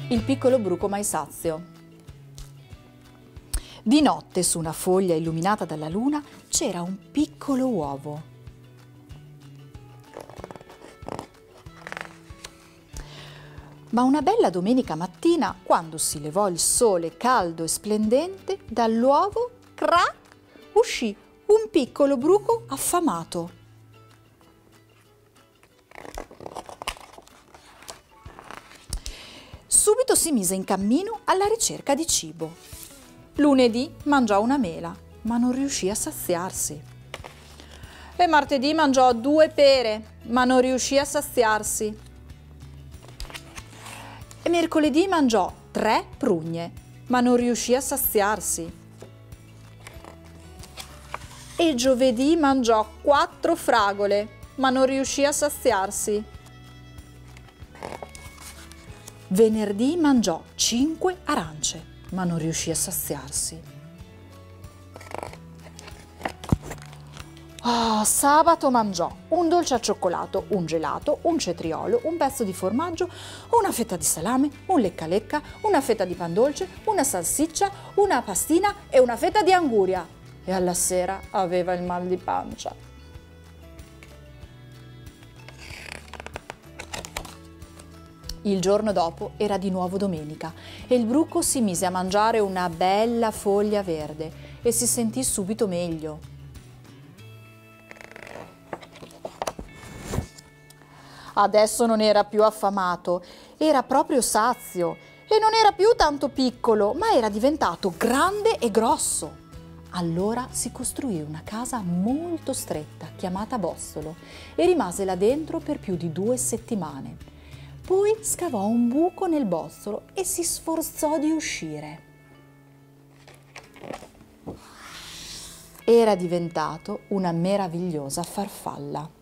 Il piccolo bruco mai sazio. Di notte, su una foglia illuminata dalla luna, c'era un piccolo uovo. Ma una bella domenica mattina, quando si levò il sole caldo e splendente, dall'uovo, crac, uscì un piccolo bruco affamato. Subito si mise in cammino alla ricerca di cibo. Lunedì mangiò una mela, ma non riuscì a saziarsi. E martedì mangiò 2 pere, ma non riuscì a saziarsi. E mercoledì mangiò 3 prugne, ma non riuscì a saziarsi. E giovedì mangiò 4 fragole, ma non riuscì a saziarsi. Venerdì mangiò 5 arance, ma non riuscì a saziarsi. Sabato mangiò un dolce al cioccolato, un gelato, un cetriolo, un pezzo di formaggio, una fetta di salame, un lecca-lecca, una fetta di pan dolce, una salsiccia, una pastina e una fetta di anguria. E alla sera aveva il mal di pancia. Il giorno dopo era di nuovo domenica e il bruco si mise a mangiare una bella foglia verde e si sentì subito meglio. Adesso non era più affamato, era proprio sazio e non era più tanto piccolo, ma era diventato grande e grosso. Allora si costruì una casa molto stretta, chiamata bossolo, e rimase là dentro per più di 2 settimane. Poi scavò un buco nel bossolo e si sforzò di uscire. Era diventato una meravigliosa farfalla.